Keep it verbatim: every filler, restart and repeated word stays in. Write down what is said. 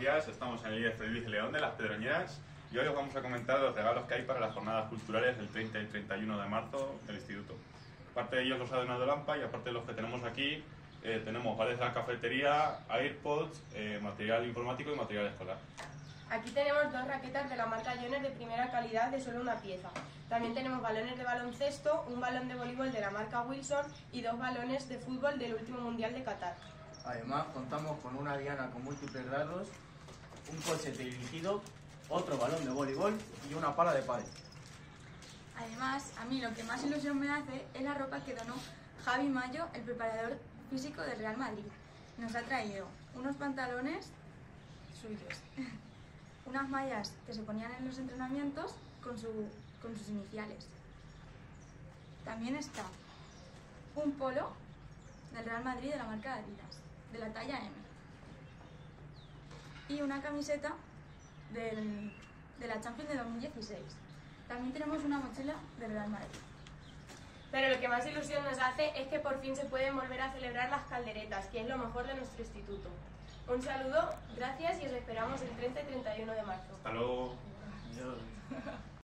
días, estamos en el I E F Luis León de las Pedroñeras y hoy os vamos a comentar los regalos que hay para las jornadas culturales del treinta y treinta y uno de marzo del Instituto. Aparte de ellos los ha donado Lampa y aparte de los que tenemos aquí, eh, tenemos vales de la cafetería, AirPods, eh, material informático y material escolar. Aquí tenemos dos raquetas de la marca Jones de primera calidad de solo una pieza. También tenemos balones de baloncesto, un balón de voleibol de la marca Wilson y dos balones de fútbol del último Mundial de Qatar. Además, contamos con una diana con múltiples grados, un coche dirigido, otro balón de voleibol y una pala de pádel. Además, a mí lo que más ilusión me hace es la ropa que donó Javi Mayo, el preparador físico del Real Madrid. Nos ha traído unos pantalones suyos, unas mallas que se ponían en los entrenamientos con, su, con sus iniciales. También está un polo del Real Madrid de la marca Adidas, de la talla eme. Y una camiseta del, de la Champions de dos mil dieciséis. También tenemos una mochila del Real Madrid. Pero lo que más ilusión nos hace es que por fin se pueden volver a celebrar las calderetas, que es lo mejor de nuestro instituto. Un saludo, gracias y os esperamos el treinta y treinta y uno de marzo. Hasta luego. Adiós.